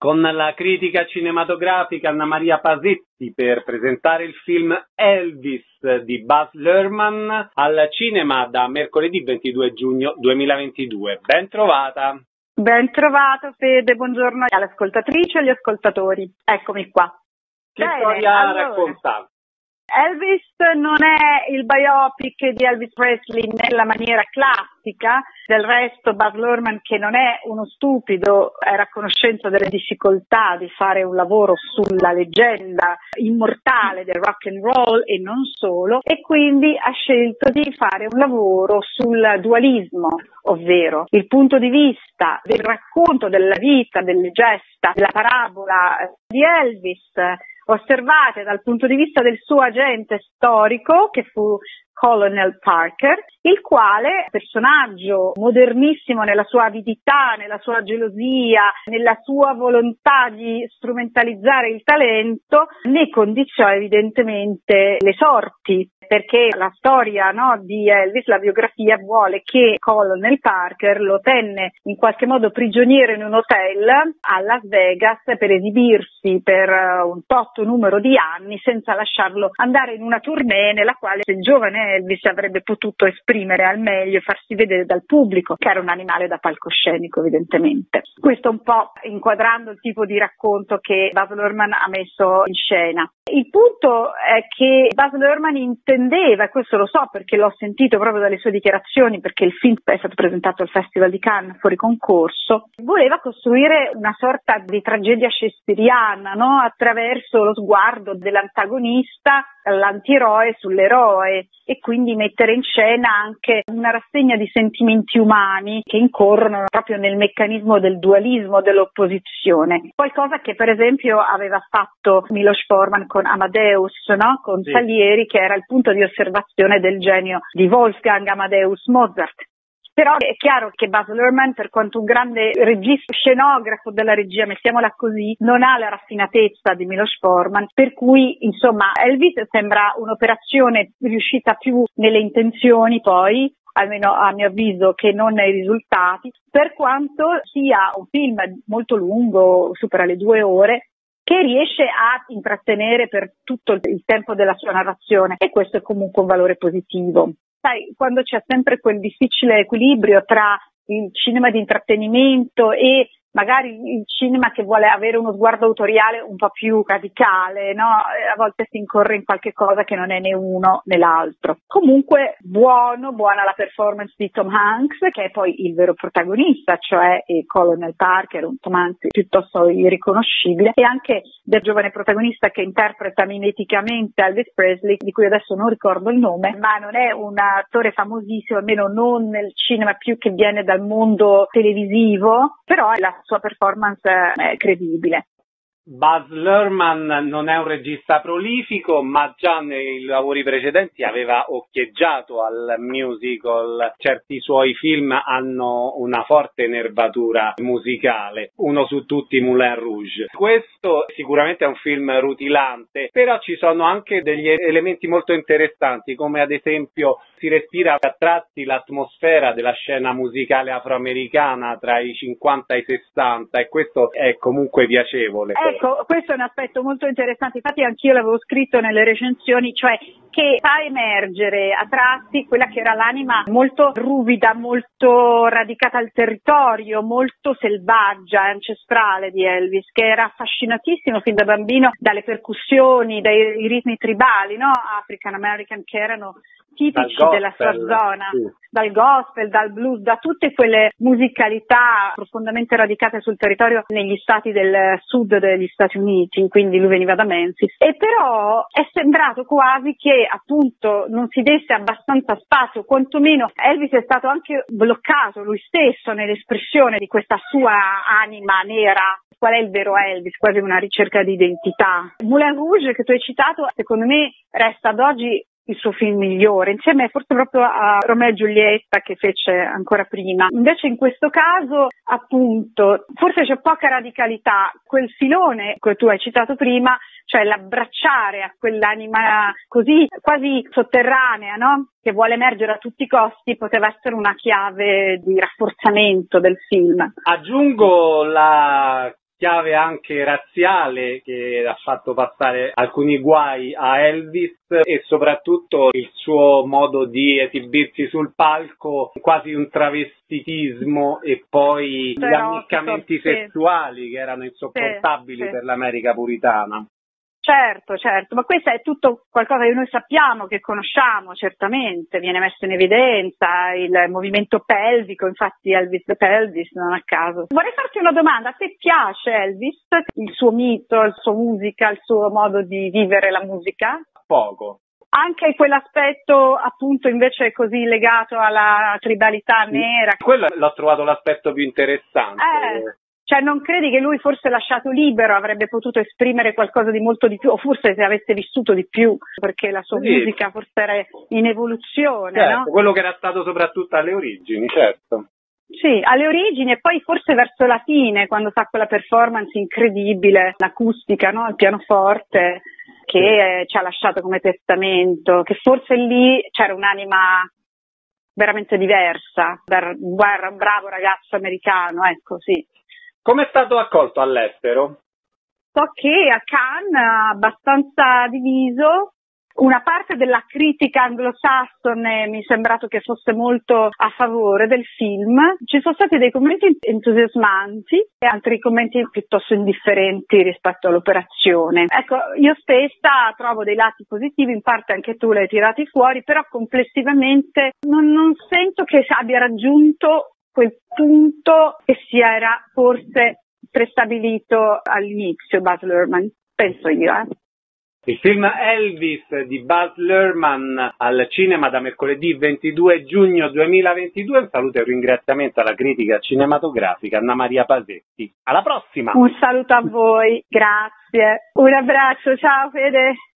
con la critica cinematografica Anna Maria Pasetti per presentare il film Elvis di Baz Luhrmann al cinema da mercoledì 22 giugno 2022. Ben trovata! Ben trovato Fede, buongiorno alle ascoltatrici e agli ascoltatori. Eccomi qua. Che storia racconta? Elvis non è il biopic di Elvis Presley nella maniera classica, del resto Baz Luhrmann, che non è uno stupido, era a conoscenza delle difficoltà di fare un lavoro sulla leggenda immortale del rock and roll e non solo, e quindi ha scelto di fare un lavoro sul dualismo, ovvero il punto di vista del racconto della vita, delle gesta, della parabola di Elvis, osservate dal punto di vista del suo agente storico, che fu Colonel Parker, il quale, personaggio modernissimo nella sua avidità, nella sua gelosia, nella sua volontà di strumentalizzare il talento, ne condiziò evidentemente le sorti, perché la storia, di Elvis, la biografia, vuole che Colonel Parker lo tenne in qualche modo prigioniero in un hotel a Las Vegas per esibirsi per un tot numero di anni senza lasciarlo andare in una tournée nella quale il giovane Elvis avrebbe potuto esprimere al meglio e farsi vedere dal pubblico, che era un animale da palcoscenico evidentemente. Questo un po' inquadrando il tipo di racconto che Baz Luhrmann ha messo in scena. Il punto è che Baz Luhrmann intendeva, e questo lo so perché l'ho sentito proprio dalle sue dichiarazioni, perché il film è stato presentato al Festival di Cannes fuori concorso, voleva costruire una sorta di tragedia shakespeariana, attraverso lo sguardo dell'antagonista, l'antieroe sull'eroe, e quindi mettere in scena anche una rassegna di sentimenti umani che incorrono proprio nel meccanismo del dualismo, dell'opposizione. Qualcosa che per esempio aveva fatto Milos Forman con Amadeus, con sì. Salieri, che era il punto di osservazione del genio di Wolfgang Amadeus Mozart. Però è chiaro che Baz Luhrmann, per quanto un grande regista, scenografo della regia, mettiamola così, non ha la raffinatezza di Milos Forman, per cui insomma Elvis sembra un'operazione riuscita più nelle intenzioni, poi almeno a mio avviso, che non nei risultati, per quanto sia un film molto lungo, supera le 2 ore, che riesce a intrattenere per tutto il tempo della sua narrazione, e questo è comunque un valore positivo. Sai, quando c'è sempre quel difficile equilibrio tra il cinema di intrattenimento e magari il cinema che vuole avere uno sguardo autoriale un po' più radicale, a volte si incorre in qualche cosa che non è né uno né l'altro. Comunque buona la performance di Tom Hanks, che è poi il vero protagonista, cioè il Colonel Parker, un Tom Hanks piuttosto irriconoscibile, e anche del giovane protagonista che interpreta mimeticamente Elvis Presley, di cui adesso non ricordo il nome, ma non è un attore famosissimo, almeno non nel cinema più che viene dal mondo televisivo, però la sua performance è credibile. Baz Luhrmann non è un regista prolifico, ma già nei lavori precedenti aveva occhieggiato al musical. Certi suoi film hanno una forte nervatura musicale, uno su tutti Moulin Rouge. Questo sicuramente è un film rutilante, però ci sono anche degli elementi molto interessanti, come ad esempio si respira a tratti l'atmosfera della scena musicale afroamericana tra i 50 e i 60, e questo è comunque piacevole. Ecco, questo è un aspetto molto interessante, infatti anch'io l'avevo scritto nelle recensioni, cioè che fa emergere a tratti quella che era l'anima molto ruvida, molto radicata al territorio, molto selvaggia, ancestrale di Elvis, che era affascinatissimo fin da bambino dalle percussioni, dai ritmi tribali, African American, che erano tipici della sua zona, sì. Dal gospel, dal blues, da tutte quelle musicalità profondamente radicate sul territorio negli stati del sud degli Stati Uniti, quindi lui veniva da Memphis. E però è sembrato quasi che appunto non si desse abbastanza spazio, quantomeno Elvis è stato anche bloccato lui stesso nell'espressione di questa sua anima nera. Qual è il vero Elvis? Quasi una ricerca di identità. Moulin Rouge, che tu hai citato, secondo me resta ad oggi il suo film migliore, insieme forse proprio a Romeo e Giulietta, che fece ancora prima. Invece in questo caso, appunto, forse c'è poca radicalità. Quel filone che tu hai citato prima, cioè l'abbracciare a quell'anima così quasi sotterranea, che vuole emergere a tutti i costi, poteva essere una chiave di rafforzamento del film. Aggiungo la chiave anche razziale che ha fatto passare alcuni guai a Elvis, e soprattutto il suo modo di esibirsi sul palco, quasi un travestitismo, e poi gli ammiccamenti sessuali che erano insopportabili per l'America puritana. Certo, ma questo è tutto qualcosa che noi sappiamo, che conosciamo certamente, viene messo in evidenza il movimento pelvico, infatti Elvis the Pelvis, non a caso. Vorrei farti una domanda: a te piace Elvis, il suo mito, la sua musica, il suo modo di vivere la musica? Poco. Anche quell'aspetto appunto invece così legato alla tribalità nera? Quello l'ho trovato l'aspetto più interessante. Cioè non credi che lui, forse lasciato libero, avrebbe potuto esprimere qualcosa di molto di più, o forse se avesse vissuto di più, perché la sua musica forse era in evoluzione, certo, no? Quello che era stato soprattutto alle origini, certo. Sì, alle origini, e poi forse verso la fine, quando fa quella performance incredibile, l'acustica, no? Il pianoforte, che ci ha lasciato come testamento, che forse lì c'era un'anima veramente diversa, era un bravo ragazzo americano, ecco, sì. Come è stato accolto all'estero? So che a Cannes abbastanza diviso, una parte della critica anglosassone mi è sembrato che fosse molto a favore del film, ci sono stati dei commenti entusiasmanti e altri commenti piuttosto indifferenti rispetto all'operazione. Ecco, io stessa trovo dei lati positivi, in parte anche tu li hai tirati fuori, però complessivamente non sento che abbia raggiunto quel punto che si era forse prestabilito all'inizio Baz Luhrmann, penso io. Il film Elvis di Baz Luhrmann al cinema da mercoledì 22 giugno 2022. Un saluto e un ringraziamento alla critica cinematografica Anna Maria Pasetti. Alla prossima! Un saluto a voi, grazie. Un abbraccio, ciao Fede.